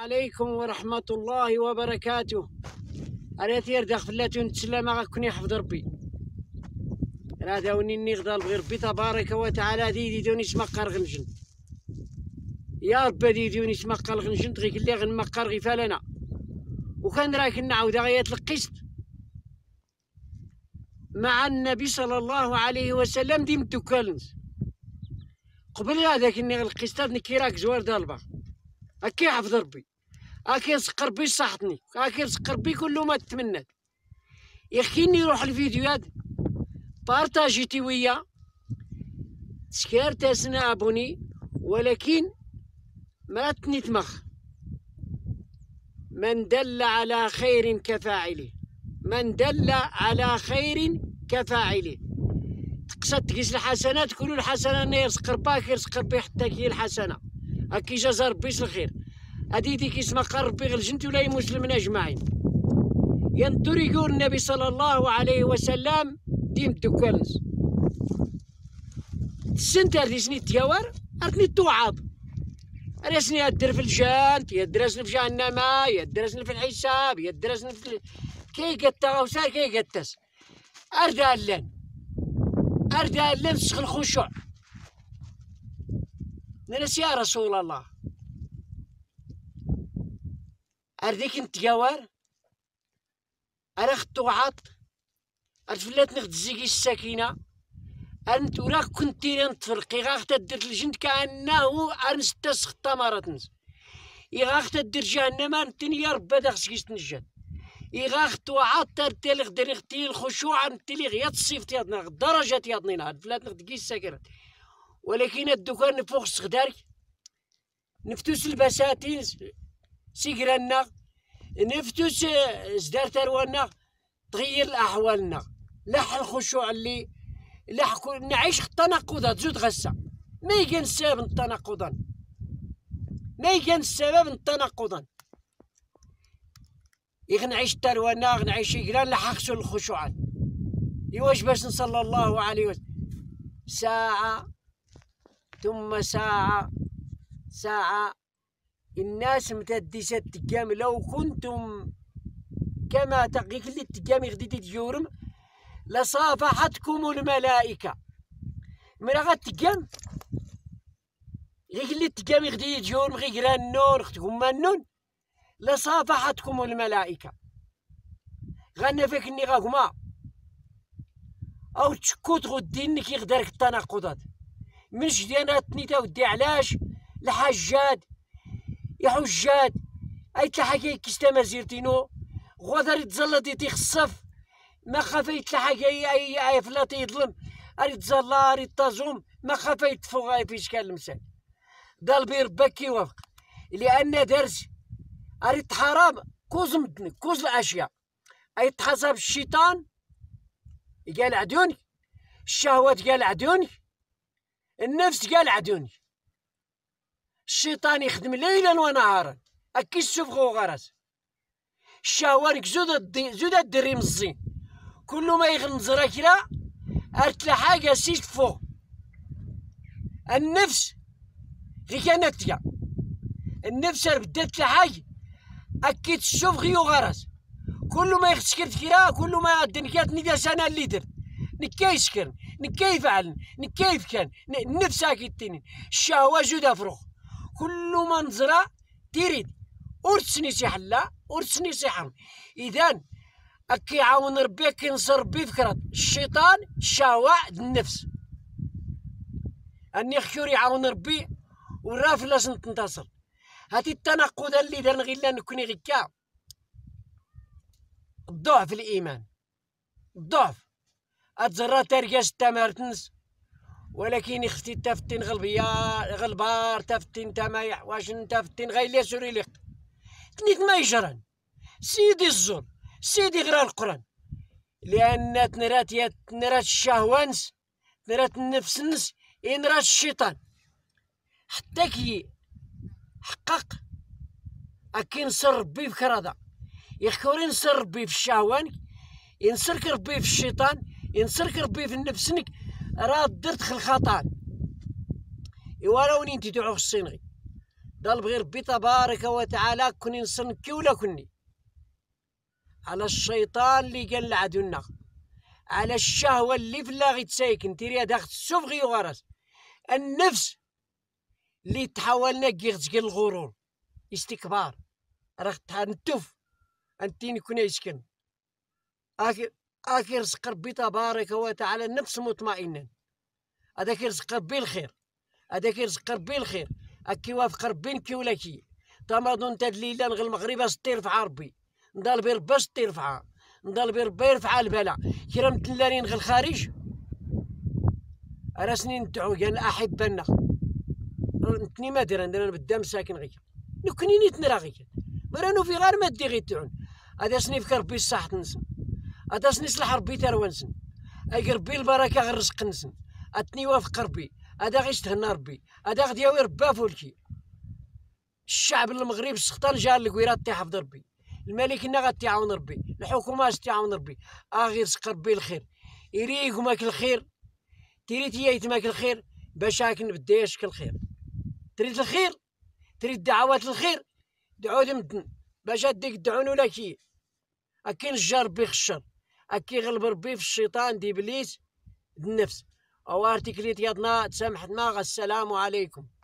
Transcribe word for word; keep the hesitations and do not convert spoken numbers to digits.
عليكم ورحمة الله وبركاته. أنا تير داخل فلاتو نتسلى ما غاكوني يحفظ ربي. راه داوني نغضى بغير ربي تبارك وتعالى دي دي دوني سمقر غنجن. يا ربي دي دوني سمقر غنجن غير اللي غنمقر غي فالنا. وكان راك نعاود غايات القسط مع النبي صلى الله عليه وسلم ديم الدكالنس. قبل هذاك اني القسطات نكي راك زوار دالبا. هكا يحفظ ربي. هاكي رزق ربي صحتني، هاكي رزق ربي كل ما تمنات. يخيني يروح الفيديوهات بارطاجيتي ويا سكرت اسنا ابوني، ولكن ما تنتمخ. من دل على خير كفاعله، من دل على خير كفاعله. تقصد تقيس الحسنات كل الحسنه يرزق رباك يرزق ربي حتى كي الحسنه. هاكي جازا ربي الخير. هادي ديك اسمها قال ربي غير الجنت ولا المسلمين اجمعين. ينطر يقول النبي صلى الله عليه وسلم ديم الدكالنس. السنت هادي سني تيوار ارتني التوعاب. راسني الدر في الجانت، يدرسني في جهنم، يدرسني في الحساب، يدرسني في كي قتا غوسا كي قتاس. اردا لان اردا لان سخ الخشوع. نرس يا رسول الله أرديك نتجاور أرخ توعط أرفلات نخد زيكي السكينة أنت وراك كنتي نتفرقي غاخ تدير الجند كأنه أرنستسخ التمرات نس يغاخ تدير جهنم أنتني يا ربا داخل سكيس تنجد يغاخ توعط ترتلي غدري غتي الخشوع أنتلي غيات الصيف تيادنا الدرجة تيادنينا أرفلات نخد كيس السكينة. ولكن الدكان نفوخ السخدارك نفتوس البساتين سيقرانا نفتوس زدار تروانا تغير الأحوالنا لح الخشوع اللي لح نعيش التناقضات زود غسة. ما يكان السبب التناقضا، ما يكان السبب التناقضا. يغ نعيش تروانا غنعيش يقران لحقسو الخشوعات. يواش باش نصلى الله عليه وسلم ساعة ثم ساعة ساعة. الناس متدسة تقام لو كنتم كما تقيك اللي تقامي غدي تجورم لصافحتكم الملائكة. مرا غاد تقام غيك اللي تقامي غدي تجورم غير النون اختكم منون لصافحتكم الملائكة. غانا فيك اني غاكما او تشكوت غدي انك يغدارك التناقضات. من جدينا تنيتا ودي علاش الحجاد يا حجاد اي تلحقي كيستا مازيرتينو غادر يتزلط يتخصف ما خافي يتلحقي اي اي فلاطي يظلم اري تزلا اري تازوم ما خافي يتفوق اي فيش كان المثال قلبي ربك كيوافق. لان درس اري حرام كوز مدنك كوز الاشياء اي تحسب الشيطان قال عدوني، الشهوات قال عدوني، النفس قال عدوني. الشيطان يخدم ليلا ونهارا اكي السفغ وغرس. الشهوات زود زود الدري مزين كل ما يغنزر كرا ارتلا حاجه سيت فوق. النفس غي كانت تيا النفس بدات لحاجه اكيد السفغ وغرس. كل ما يخسكر كرا كل ما الدنيا ندير سنه اللي درت نكاي يسكر نكاي يفعل نكاي كان النفس اكيد تنين. الشهوه جوده فروخ كل ما نزرع تريد ورثني سيحلا ورثني سيحرم. اذا اكي يعاون ربي اكي ينصر ربي فكرة الشيطان الشهوة النفس اني خيور يعاون ربي ورافي لازم تنتصر. هاتي التناقض اللي درنا غير نكوني غيكا الضعف الايمان الضعف اتزرى ترقاش التمارتنس. ولكن اختي تفتن غلبيا غلبار تفتن تمايح واش تفتن غير لي سوري ليق تنيت ما يجران سيدي الزور سيدي غير القران. لان تنرات يا تنرات الشهوانس تنرات النفسنس ينرات الشيطان حتى كي حقق اكي نصر ربي في كرادا يخوري نصر ربي في الشهوان ينصرك ربي في الشيطان ينصرك ربي في نفسك. راه درت خل خطأ ولو انت تعوق الصينغي ضل بغير ربي تبارك وتعالى كوني نصنكي ولا كوني على الشيطان اللي قال لعدونا، على الشهوة اللي في الله غيتسايكن تيريها داخل السوف غيو غرس، النفس اللي تحاولنا كيغتقل الغرور استكبار راه تنتف انتين كون يسكن اكي اكي رزق ربي تبارك وتعالى النفس مطمئنا، هذاك يرزق ربي الخير، هذاك يرزق ربي الخير، اكي وافق ربي نكي ولا كي تماضون تاد الليله نغ المغرب اش ترفع ربي نضال بير باش ترفعها نضال بير بير يرفع البلاء كرام تلانين غير الخارج راسني ندعو قال احبنا نتني ما دير عندنا بالدم ساكن غير نكوني نتنرا غير مرانو في غير ما دي غير تعون هذا سني فكر ربي الصحة نسن هذا سني صلح ربي تروانسن اي ربي البركه غير رزق نسن اتني وافق ربي هذا غيستهنى ربي هذا غادي ياوي ربا فولكي الشعب المغرب سخطان جا الكويرات تيحفظ ربي الملكنا غتعاون ربي الحكومه غتعاون ربي اه غير رزق ربي الخير يريكم ماك الخير تريد يايت ماك الخير باش هاك نبدا يشكل الخير تريد الخير تريد دعوات الخير دعوا لمدن باش هاديك دعون ولا كي اكي نجار ربي خشر اكي غلب ربي في الشيطان دي ابليس النفس اوارتي كليت يدنا تسامحنا السلام عليكم.